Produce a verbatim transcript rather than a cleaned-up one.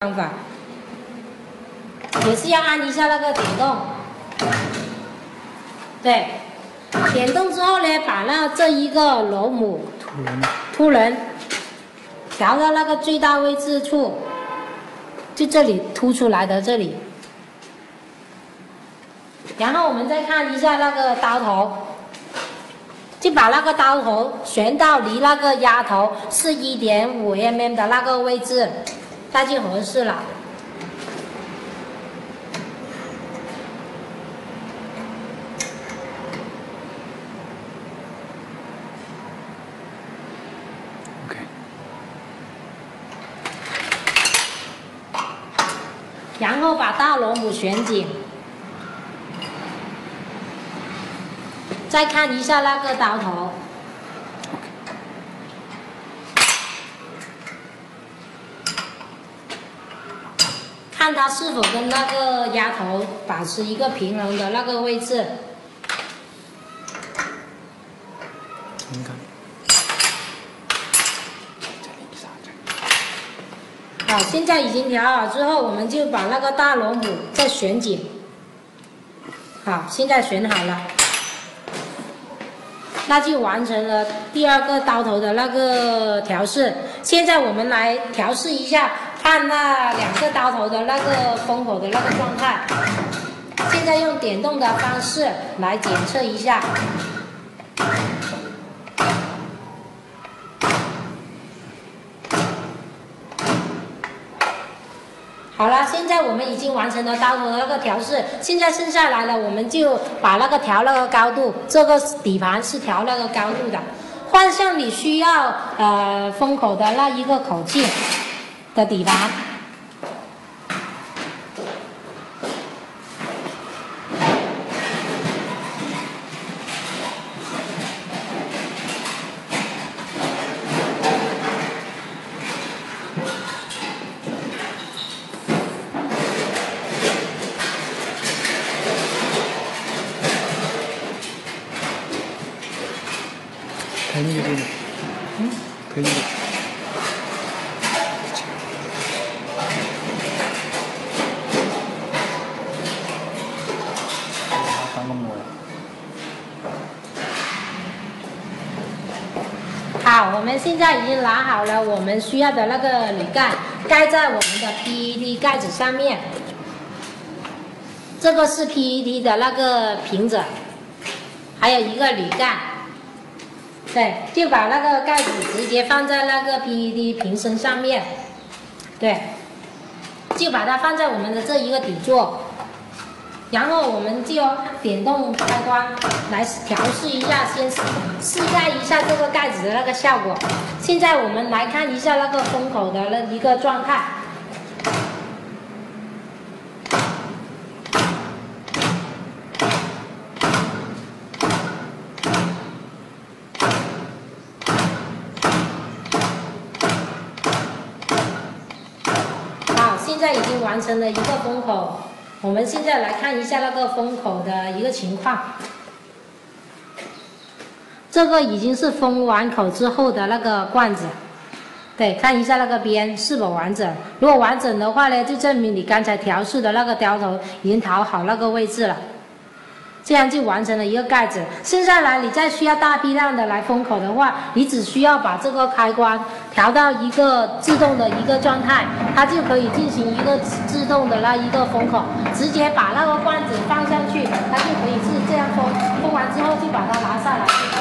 方法，也是要按一下那个点动，对，点动之后呢，把那这一个螺母凸轮凸轮调到那个最大位置处，就这里凸出来的这里，然后我们再看一下那个刀头。 就把那个刀头旋到离那个压头是 一点五 毫米 的那个位置，那就合适了。 OK。 然后把大螺母旋紧。 再看一下那个刀头，看它是否跟那个压头保持一个平衡的那个位置。 你看， 好，现在已经调好之后，我们就把那个大螺母再旋紧。好，现在旋好了。 那就完成了第二个刀头的那个调试。现在我们来调试一下，看那两个刀头的那个封口的那个状态。现在用点动的方式来检测一下。好了，现在我们已经完成了刀头的那个调试，现在剩下来了，我们就把那个调那个高度，这个底盘是调那个高度的，换上你需要呃封口的那一个口径的底盘。 可以的， 嗯， 可以的。当个模。 好，我们现在已经拿好了我们需要的那个铝盖，盖在我们的 P E T 盖子上面。这个是 P E T 的那个瓶子，还有一个铝盖。 对，就把那个盖子直接放在那个 P E T 瓶身上面，对，就把它放在我们的这一个底座，然后我们就点动开关来调试一下，先试盖一下这个盖子的那个效果。现在我们来看一下那个封口的那一个状态。 现在已经完成了一个封口，我们现在来看一下那个封口的一个情况。这个已经是封完口之后的那个罐子，对，看一下那个边是否完整。如果完整的话呢，就证明你刚才调试的那个雕头已经调好那个位置了。 这样就完成了一个盖子。剩下来你再需要大批量的来封口的话，你只需要把这个开关调到一个自动的一个状态，它就可以进行一个自动的那一个封口，直接把那个罐子放上去，它就可以是这样封。封完之后就把它拿下来。